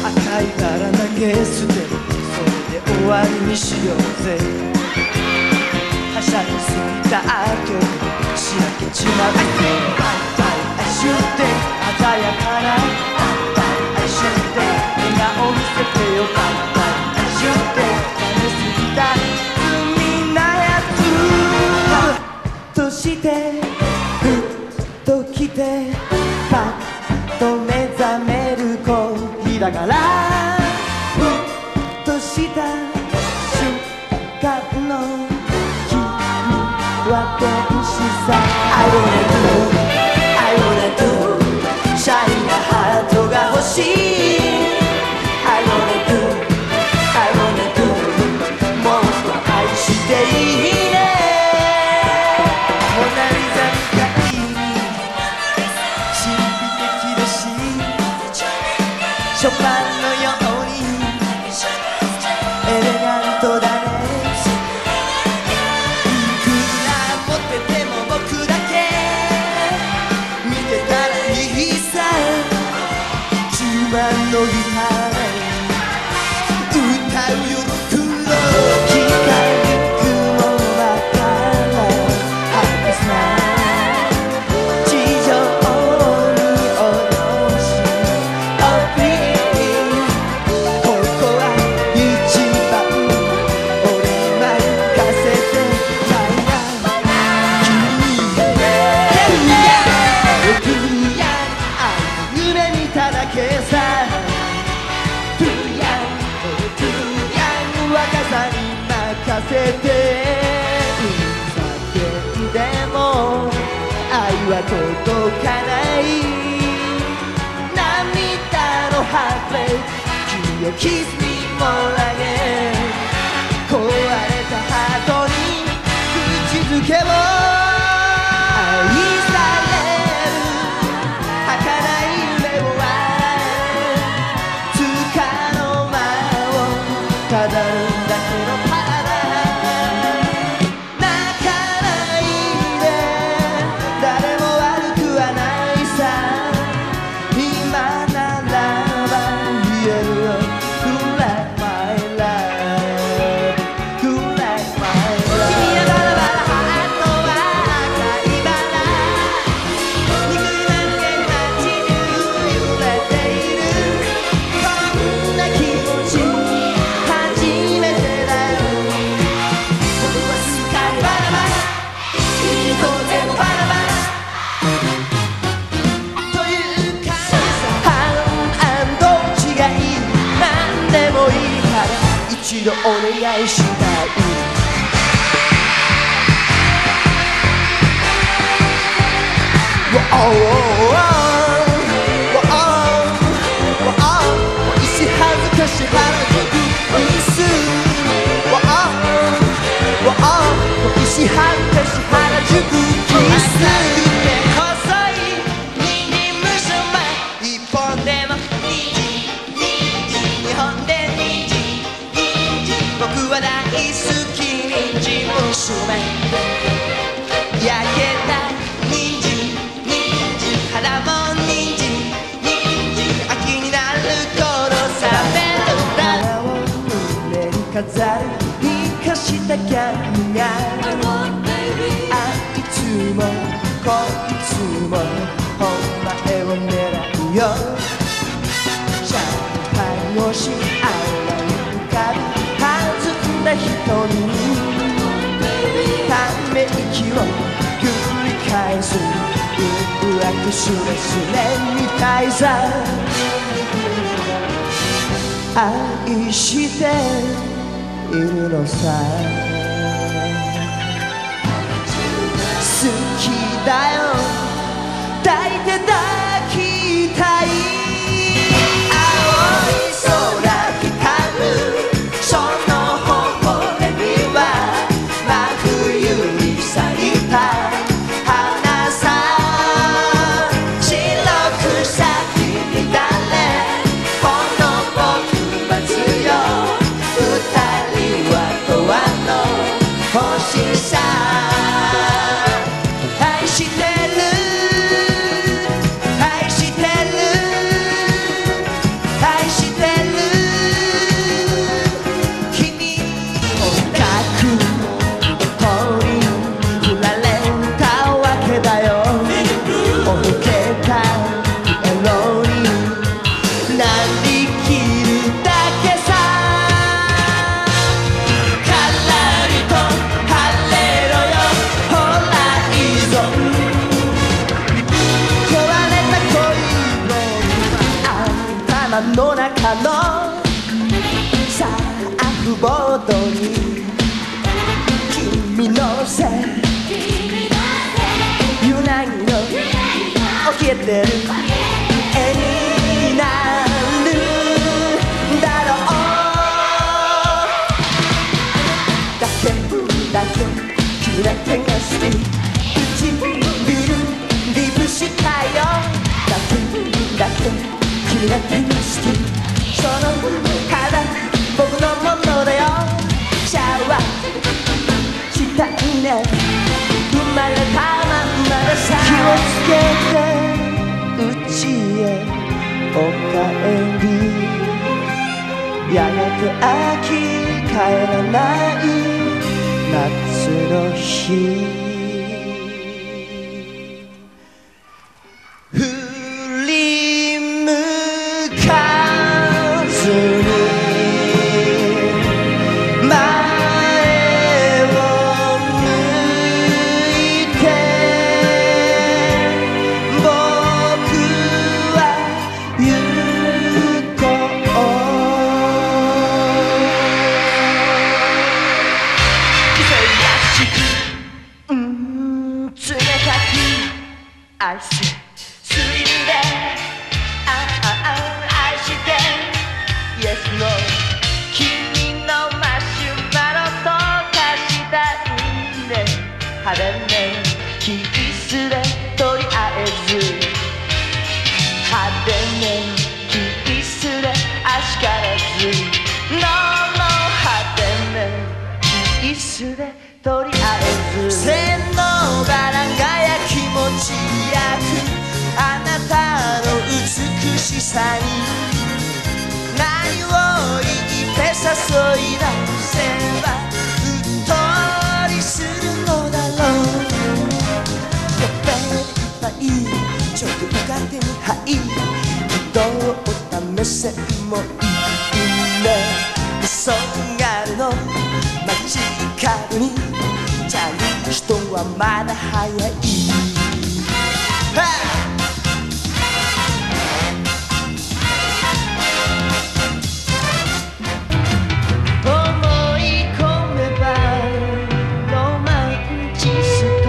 赤いバラ投げ捨てる、それで終わりにしようぜ。はしゃぎすぎた後しらけちまう。バイバイ愛しゅって鮮やかなバイバイ愛しゅって笑顔見せてよ。バイバイ愛しゅって慣れすぎた罪なやつ。はっとしてふっと来てパッと目覚める恋だから、ふっとした瞬間の君は天使さ。I wanna do, I wanna do シャイなハートが欲しい。 I wanna do, I wanna do もっと愛していいね。モナリザみたいに神秘的だし、ショパンのようにエレガントだね。いくら持ってても僕だけ見てたらいいさ。自慢のギターで歌うよロックンロール。光る雲はからハッピーな地上に降ろしオピー。ここは一番俺に任せてたいな。君や愛の夢見ただけさ。トゥヤントゥヤン若さに任せて。叫んでも愛は届かない。涙のハートレート君をキスにもらげ。壊れたハートに口づけを愛される儚い夢をつかの間をただるんだけどパラダイ。泣かないで誰も悪くはないさ。今ならば言えるよ Who like my love Who like my love。 君のバラバラハートは赤いバラ憎いまるで街中揺れている。こんな気持ち初めてだよ。僕はすっかりバラバラ君とでもバラバラという感じさ。半々どっちがいいなんでもいいから一度お願いしたい。石恥ずかし原宿ミス。石恥ずかし原宿キス。細い人参無償前一本でも人参日本で人参僕は大好き人参無償前焼けた人参肌も人参秋になる頃冷める花を胸に飾る生かしたキャンがいつもこいつもお前を狙うよ。シャンパン越し泡に浮かぶ弾んだ瞳にため息を繰り返す握手ですねみたいさ。愛しているのさ。好きだよ抱いて抱きたい。青い空光るその頬でには真冬に咲いた花さ。白く咲き乱れこの僕は強い。二人は永遠の星さ。愛してるりきるだけさ。からりと晴れろよホライゾン。壊れた恋の頭の中のサーフボードに君のせゆなぎの起きてる絵になるんだろう。だけ君だけが好き唇リブしたよ。だけ君だけが好き。その肌僕のものだよ。シャワーしたいね生まれたまんまでさ。気をつけてうちへお帰り。やがて秋帰らない夏の日。振り向かずに前を向いて僕は行こう。忙しく冷たく愛すスリルで愛して Yes No 君のマシュマロとかしたいね。派手ねキスでとりあえず派手ねキスであしからず No No 派手ねキスでとりあえず線のバラがや気持ちやくあなたの美しさに何を言って誘い出せばうっとりするのだろう。やっぱりいっぱいちょっと浮かんではいどう試せもいいね。急がれの街角にチャリ人はまだ早い。思い込めばロマンチスト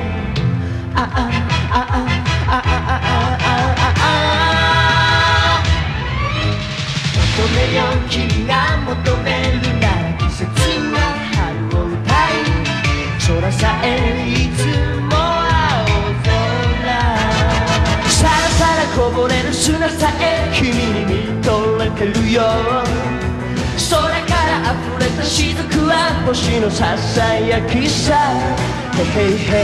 求めよう君が求めるなら季節は春を歌い空さえいつも青空さらさらこぼれる砂さえ君に見とれてるよ。空から溢れた雫は星のささやきさ。へへへ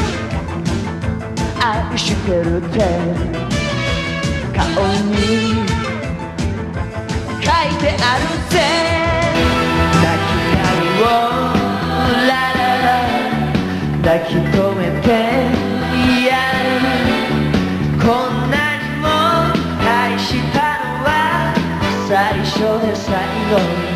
愛してるって顔に書いてあるぜ。抱き合おうラララ抱き留めてやる。こんなにも愛したのは最初で最後。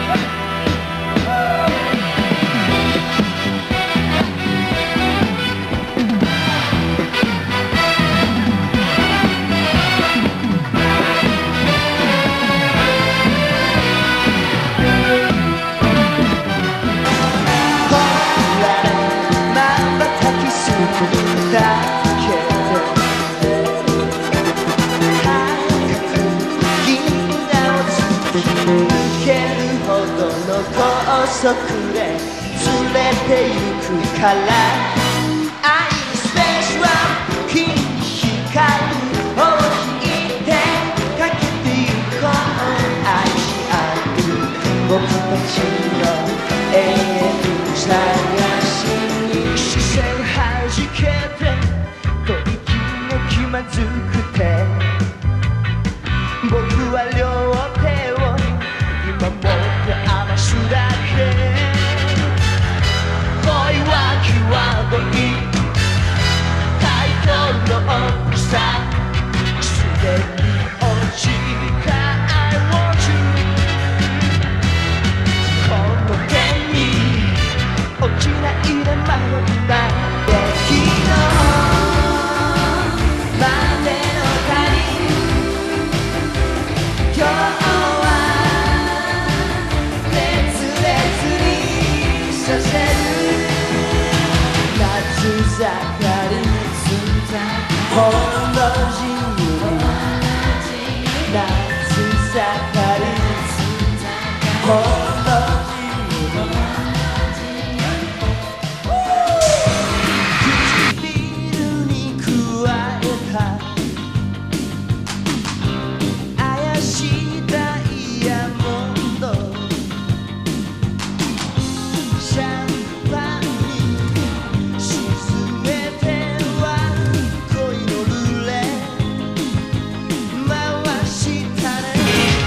高速で連れて行くから愛のスペースは金光を引いてかけてゆこう。愛し合う僕たちの永遠探しに視線はじけて吐息が気まずくて僕は両手を今持って余すだけ。恋は際どいかりほんの唇に加えた怪しいダイヤモンドシャンパンに沈めては恋のルーレ回したね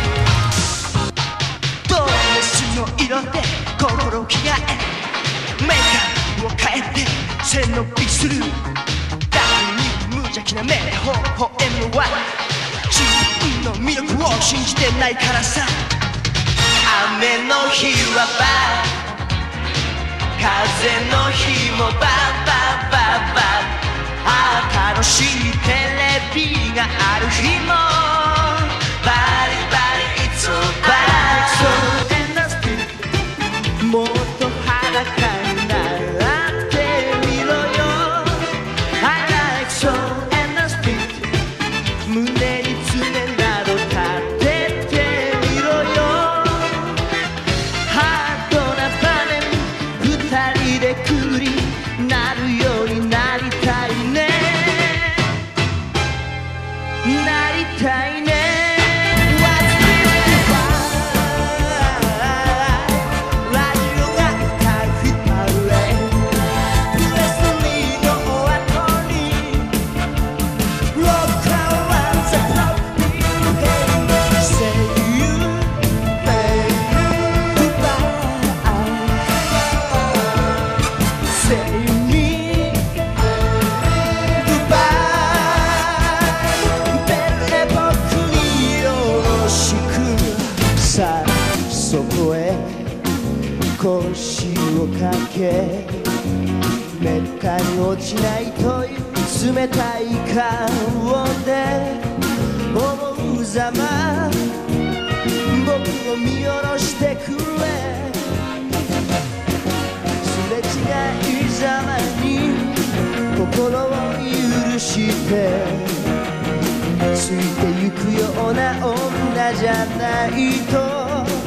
ドレスの色で心を着替えメイクを変えて背伸びする誰に無邪気な目で微笑むは自分の魅力を信じてないからさ雨の日はバー風の日もバーバーバーバーああ楽しいテレビがある日もバリバリ It's alright So endless もっと裸になってみろよ I like so endless beat 胸に爪など立ててみろよハートな場面二人でくりなるようになりたいねなりたいねそこへ腰をかけめったに落ちないという冷たい顔で思うざま僕を見下ろしてくれすれ違いざまに心を許してついてゆくような女じゃないと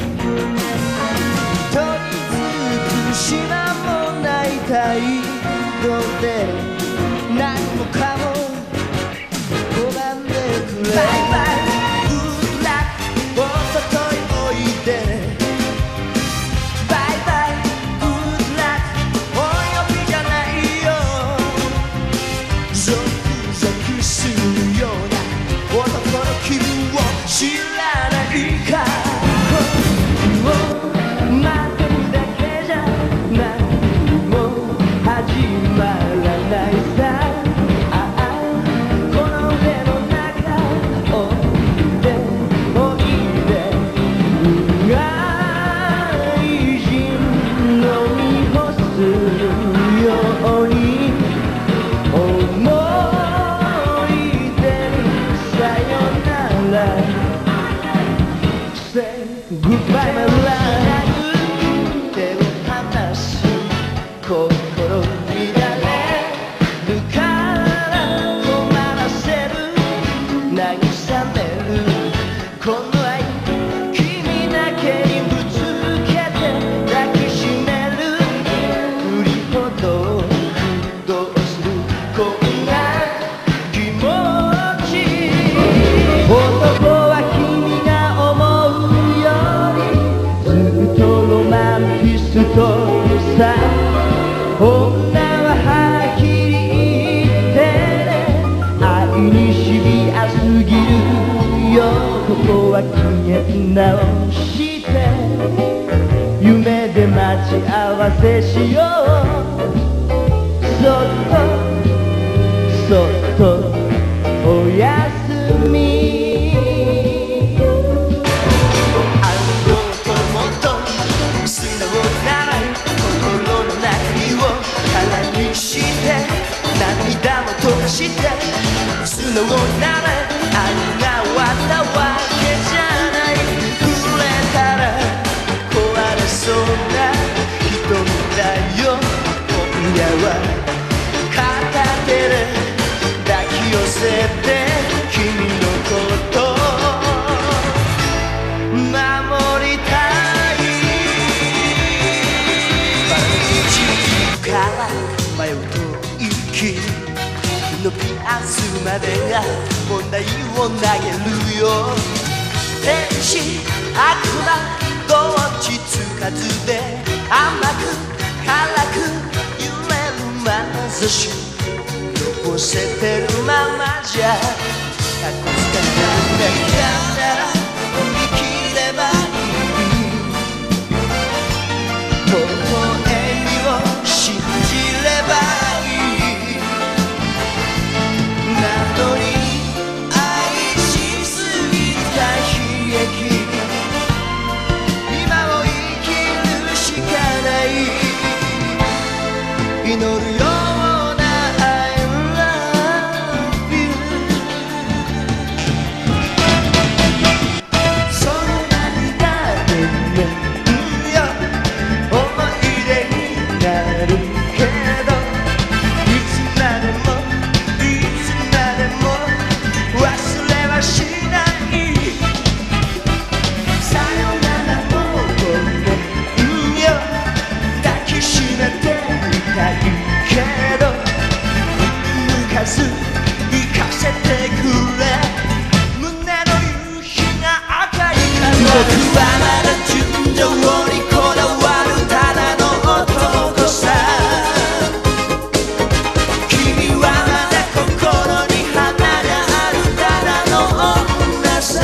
取り付く島もない態度で何もかも拒んでくれバイバイグッラックおとといおいでバイバイグッラックお呼びじゃないよゾクゾクするような男の気分を知らないか待ってるだけじゃ何も始まらないさああこの腕の中おいでおいで愛人飲み干すように思い出るさよなら Say goodbye my love心乱れるから困らせる慰めるこの愛君だけにぶつけて抱きしめる振りほどどうするこんな気持ち男は君が思うよりずっとロマンティストさ女ははっきり言ってね愛にシビアすぎるよここは消え直して夢で待ち合わせしようそっとおやすみ涙も溶かして素直なら愛が終わったわけじゃない触れたら壊れそうな瞳だよ今夜は片手でのピアスまでが問題を投げるよ。天使悪魔どっちつかずで甘く辛く揺れる眼差し残せてるままじゃかっこつかないだら生きればいい微笑みを信じればいいなのに愛しすぎた悲劇今を生きるしかない祈るような I love you その涙でね思い出になるけどいつまでもいつまでも忘れはしないさよならもごめんよ抱きしめてみたいけど抜かず行かせてくれ胸の夕日が赤いから僕はまだ純情にこだわるただの男さ君はまだ心に花があるただの女さ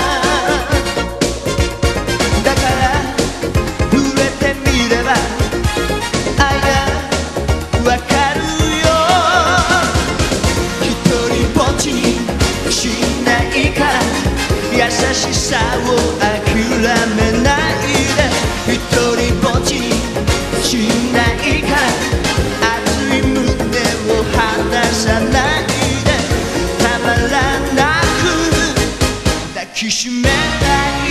だから触れてみれば愛がわかるよ一人ぼっちにしないから優しさを諦めないで一人ぼっちにしないから熱い胸を離さないでたまらなく抱きしめない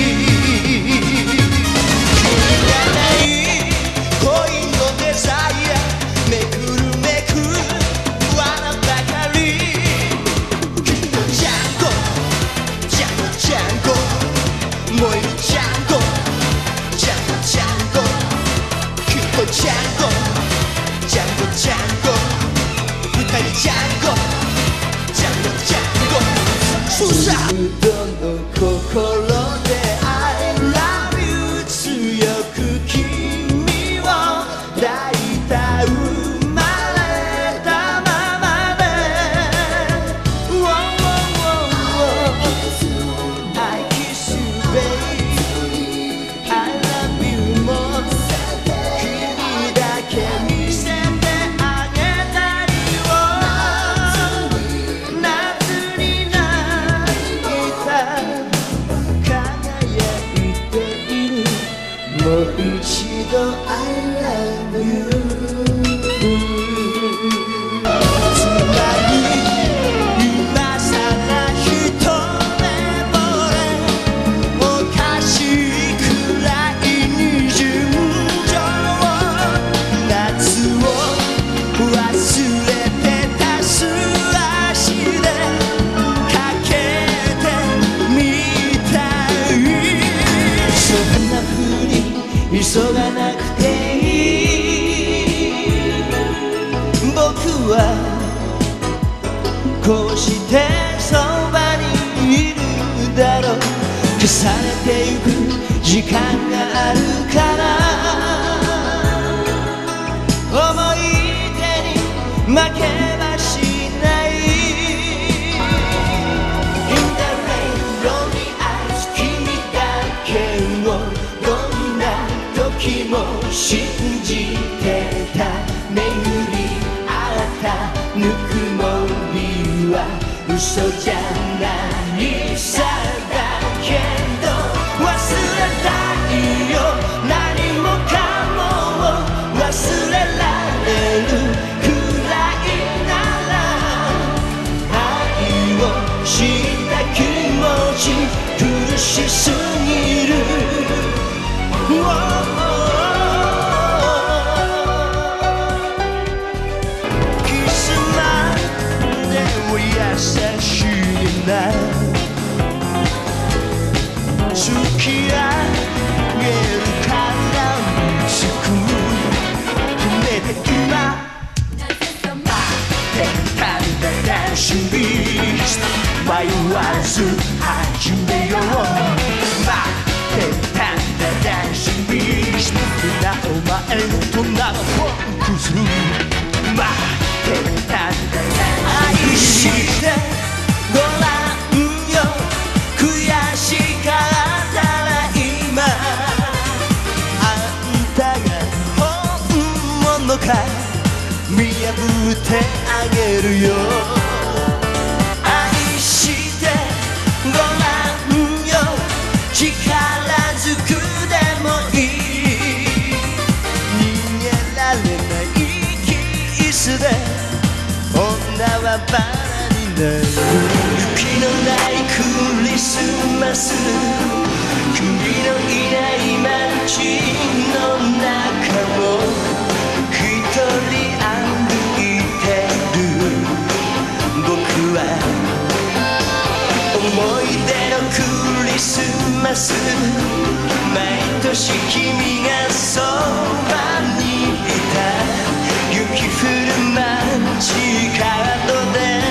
君がない恋のデザイアめくるめく罠ばかりジャンゴジャンゴジャンゴ燃えるジャンゴジャンゴジャンゴキュッとジャンゴジャンゴジャンゴ二人ジャンゴジャンゴジャンゴそうさどの心で I love you 強く君を抱いた生まれたままで I kiss you baby I love you も君だけ見せてあげたいよ夏に泣いた輝いているもう一度 I love you つまり今さら一目惚れおかしいくらいに純情夏を忘れてた素足でかけてみたいそんな風に急がなくていい僕はこうしてそばにいるだろう消されてゆく時間があるから思い出に負けはしない In the rain lonely eyes 君だけをどんな時も信じてた巡り合ったぬくもりは嘘じゃないさだけど忘れたいよ何もかも忘れられるくらいなら愛を知った気持ち苦しすぎるキスまでも優しいな突き上げるから見つく船で今待ってたんだ準備して迷わず始めよう。待ってたんだ準備して皆お前の隣をフォークする。待ってたんだ愛してごらんよ。悔しかったら今あんたが本物か見破ってあげるよ。愛してごらんよ。力ずくでもいい。逃げられないキスで女はバラになる。雪のないクリスマス、君のいない街の中を一人歩いてる。僕は思い出のクリスマス、毎年君がそばにいた。雪降る街角で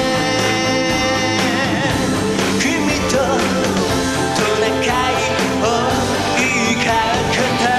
君とトナカイを追いかけた。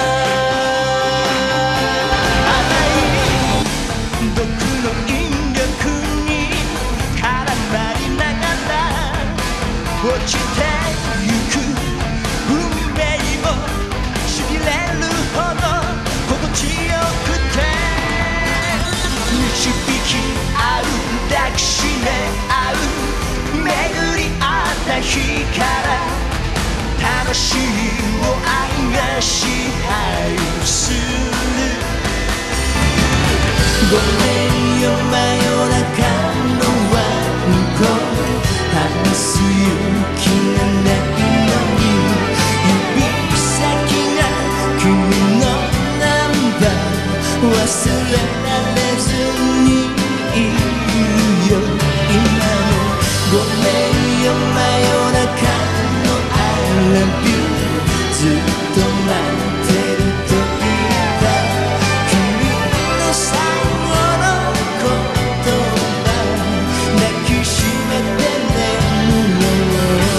僕の引力に絡まりながら落ちてゆく運命をしびれるほど心地よくて、導き合う抱きしめ合う巡り合った日から魂を愛が支配する。ごめんよ真夜中のワンコ、話す勇気がないのに指先が君のナンバー忘れられずにいるよ今も。ごめんよ真夜中の I love you ずっと待ってると言った君の最後の言葉抱きしめて眠ろ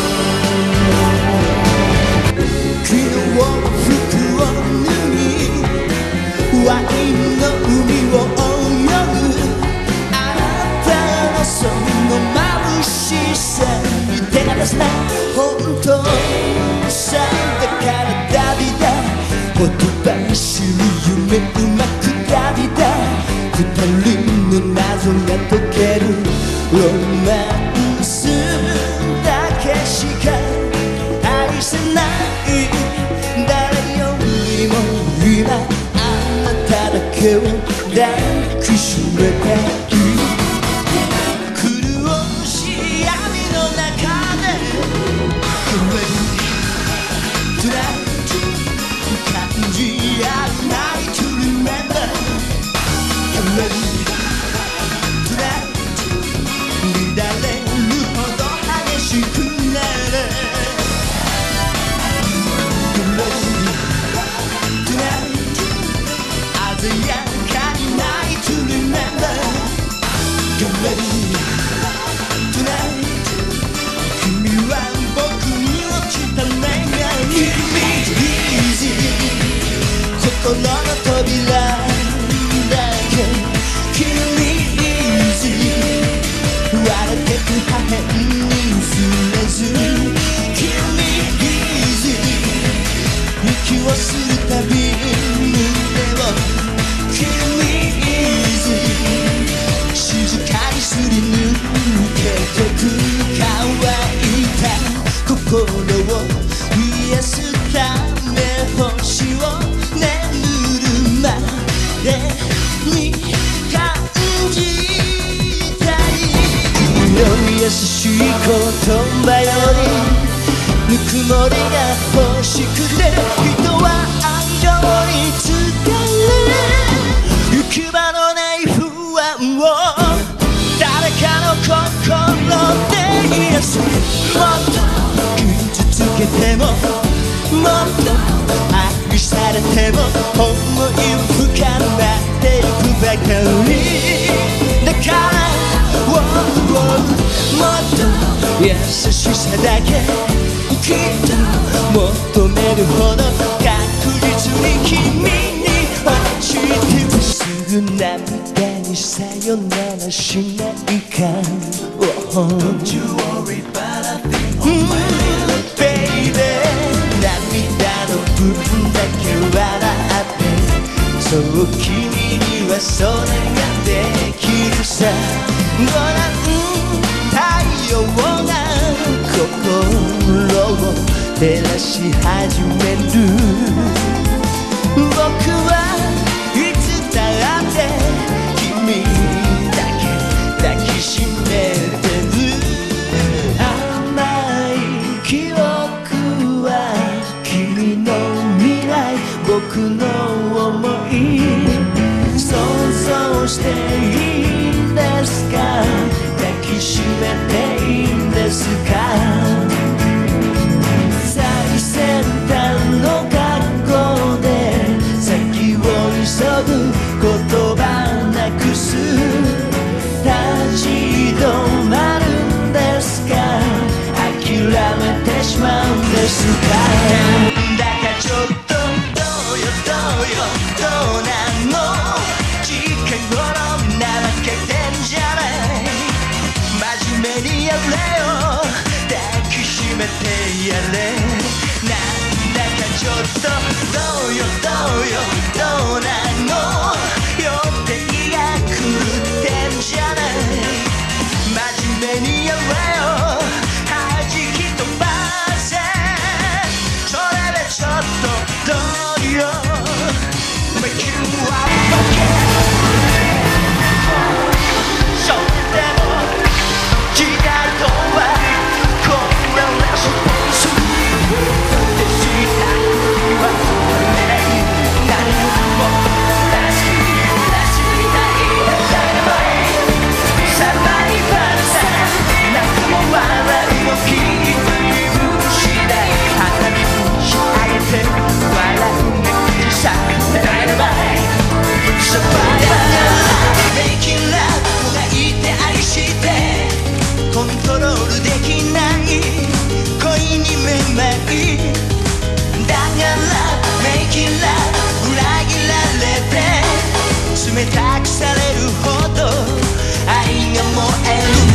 う。昨日服を脱ぎワインの海を泳ぐあなたのその眩しさに手が出せない本当さ。だから旅だほとばしる夢うまく旅だ。二人の謎が解けるロマンスだけしか愛せない誰よりも今あなただけを抱きしめたい。苦しい闇の中で感じ合うないto remember乱れるほど激しくなる。鮮やかにないto remember君は僕に落ちた願い。Give me easy 心の扉だけ Give me easy 割れてく破片に触れず Give me easy 息をするたび胸を Give me easy 静かにすり抜けてく乾いた心を癒すため星を眠るまでに感じたい。君の優しい言葉よりぬくもりが欲しくて人は愛情に疲れ行き場のない不安を誰かの心で癒す。もっと傷つけてももっと愛されても思い深まっていくばかり。 だからもっと優しさだけきっと求めるほど確実に君に落ちてくすぐ涙にさよならしないか Don't you worry but I think of my little baby 涙の分だけ笑ってそう君にはそれができるさご覧太陽が心を照らし始める僕はいつだって君だけ抱きしめてる甘い記憶は君の未来僕の想い想像していいんですか抱きしめていいんですか最先端の学校で先を急ぐ言葉なくす立ち止まるんですか諦めてしまうんですかなんだかちょっとどうよどうなの近頃怠けてんじゃない真面目にやれよ抱きしめてやれなんだかちょっとどうよどうなの予定が狂ってんじゃない真面目にやれよ弾き飛ばせそれでちょっとどうよ Make you up again それでも時代とはこれらしいでした君は誰も出したいサバイバルさ泣くも笑いもきっと許しない花火ぶち上げて笑うね口さダイナマイトサバイバルメイキンラブがいて愛してコントロールできない恋にめまいだからメイキンラブ裏切られて冷たくされるほど愛が燃える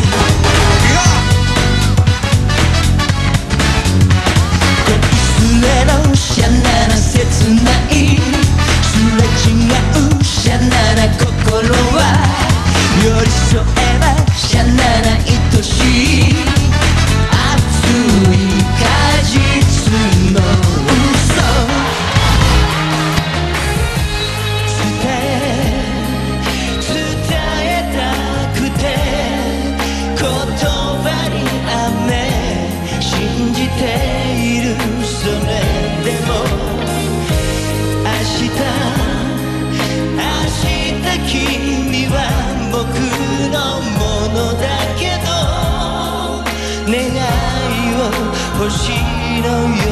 恋すれのシャナな切ないすれ違うシャナな心は寄り添えばシャナな愛しい熱い果実の嘘伝えたくて言葉に雨信じているそれでも明日君は僕のものだけど願いを星の夜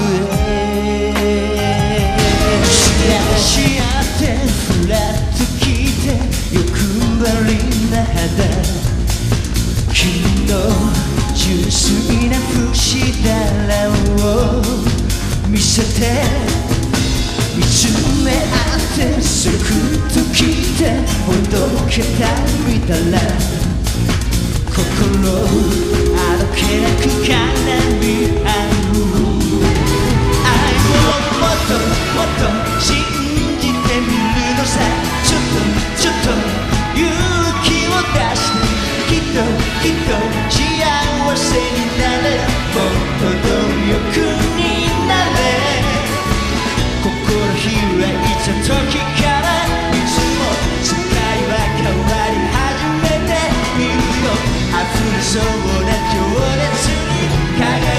へ知らってふらっと来て欲張りな肌君の純粋な節だらを見せて見つめ合ってすぐと来てほどけた見たら心あどけなく絡み合う愛をもっともっと信じてみるのさちょっと勇気を出してきっと幸せになれもっと貪欲になれ心開いた時からいつも世界は変わり始めているよ溢れそうな情熱に輝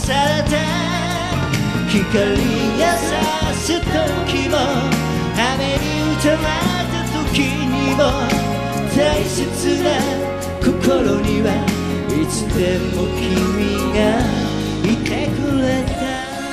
されて光が差す時も雨に打たれた時にも大切な心にはいつでも君がいてくれた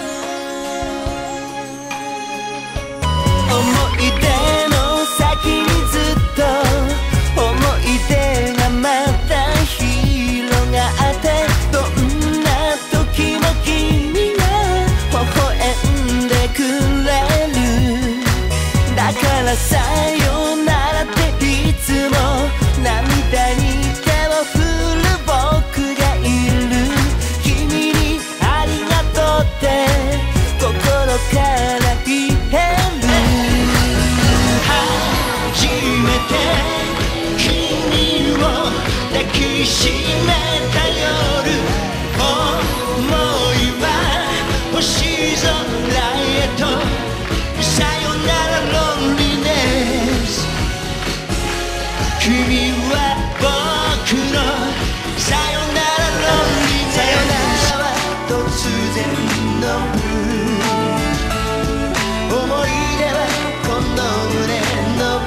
思い出の先にずっと思い出がまた広がってどんな時も君が微笑んでくれるだからさよならっていつも涙に手を振る僕がいる君にありがとうって心から言える初めて君を抱きしめた夜思いは星空へとさよならロンリネス君は僕のさよならロンリネスさよならは突然の思い出はこの胸の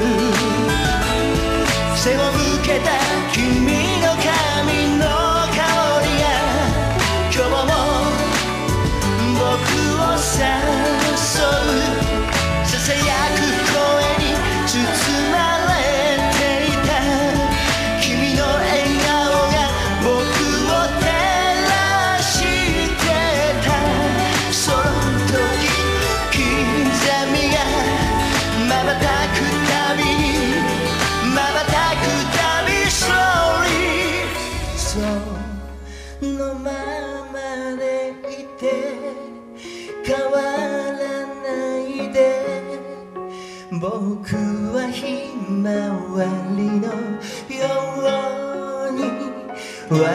背を向けた君の髪の香りが今日も僕を誘うささやく声に包まれていた君の笑顔が僕を照らしてたその時刻みが瞬くたびに瞬くたびスローリーそのままでいて変わらないで僕はひまわりのように笑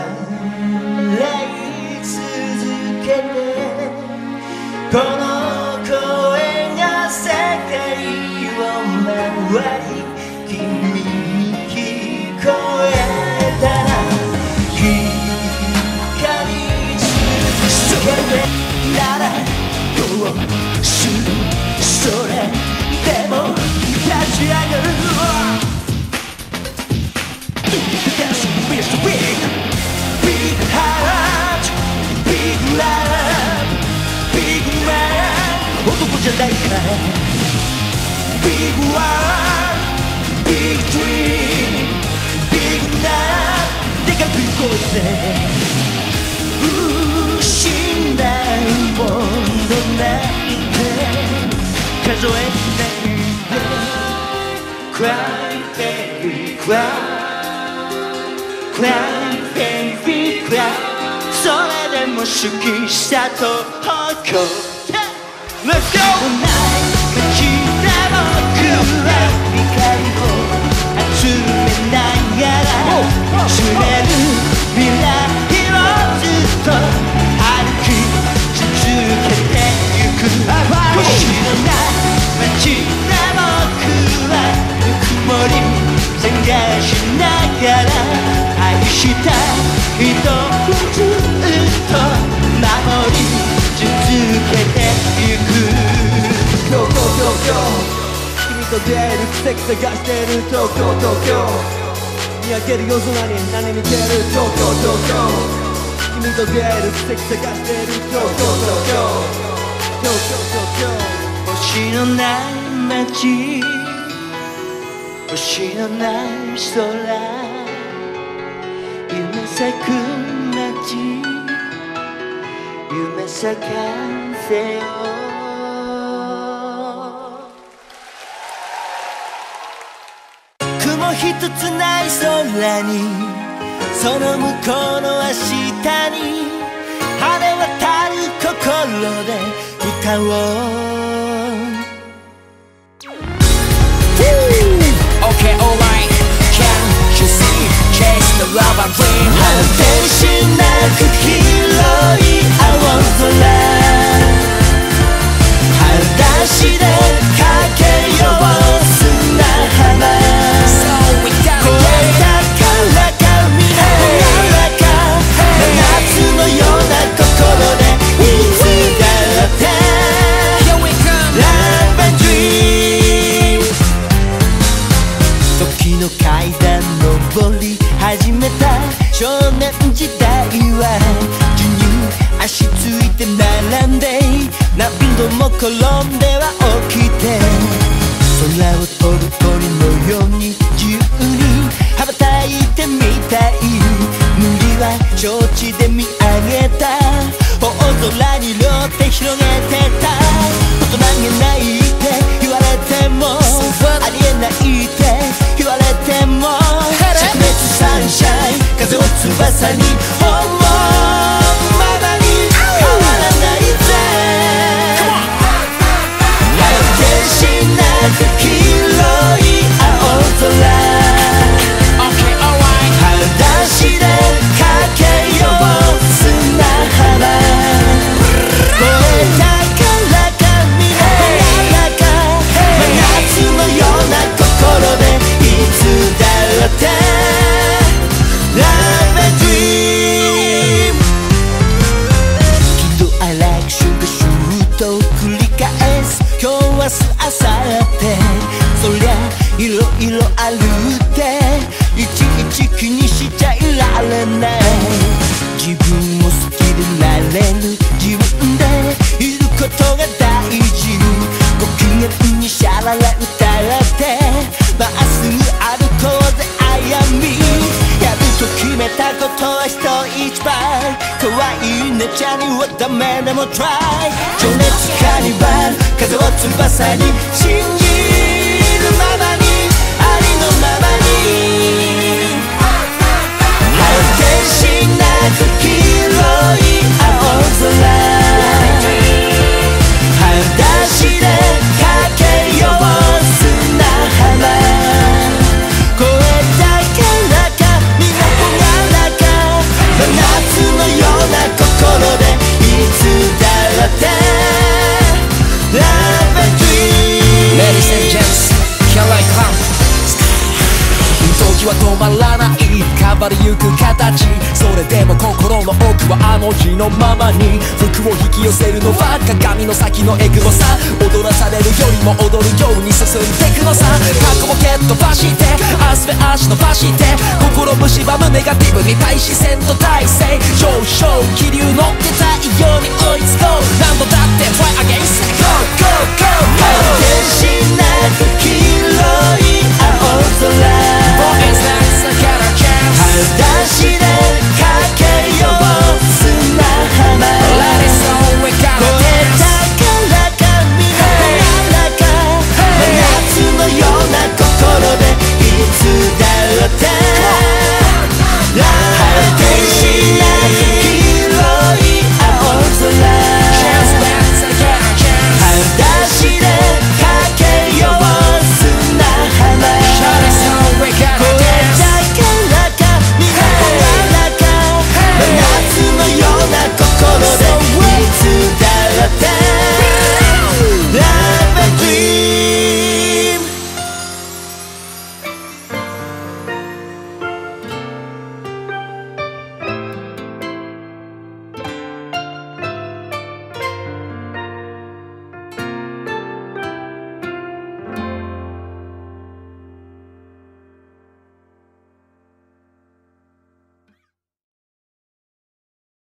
い続けてこの声が世界を回り君に聞こえたら光り続けてならどうするそれでも立ち上がる That's Mr. Big Big Heart Big Love Big Man 男じゃないか Big One Big Dream Big Love でかくいこうぜ失うものなんて数えないで Cry baby cry Cry baby cry それでも好きさと誇る Let's go! 泣きだ僕は光を集めながら知れる未来をずっと歩き続けてゆく星のない街で僕はぬくもり探しながら愛した人をずっと守り続けてゆく東京東京君と出会える奇跡探してる東京東京見上げる夜空に何見てる東京東京君と出会える奇跡探してる東京東京東京東京星のない街星のない空夢咲く街夢咲かせよ雲一つない空にその向こうの明日に晴れ渡る心で歌おう Okay, alright. Can't you see? Chase the love and dream. 果てしなく広い青空裸足で駆けよう砂浜 So we got 越えたからか皆柔らか真夏のような心て並んで何度も転んでは起きて空を飛ぶ鳥のように自由に羽ばたいてみたい無理は承知で見上げた大空に両手広げてた大人げないって言われてもありえないって言われても灼熱サンシャイン風を翼に思うままに変わらないぜ果てしなく広い青空裸足で駆けよう砂浜越えたからか見ながらか真夏のような心でいつだって Love and dream 喜怒哀楽シュンシューと繰り返す今日明日明後日そりゃいろいろあるっていちいち気にしちゃいられない自分も好きでなれる自分でいることが大事ご機嫌にシャララ歌ってまっすぐ歩こうぜ歩みやると決めたことは人一倍可愛いねちゃんにはダメでも try 情熱カニバル風を翼に信じるままにありのままに果てしなく広い青空裸足で駆けよう砂浜越えたからかみなほがらか真夏のような心でいつだって Love and dream Ladies and gents, here I come 時は止まらない変わりゆく形それでも心の奥はあの日のままに服を引き寄せるのは鏡の先のエクボさ踊らされるよりも踊るように進んでくのさ過去も蹴っ飛ばして明日へ足伸ばして心蝕むネガティブに対視線と体制上昇気流乗って太陽に追い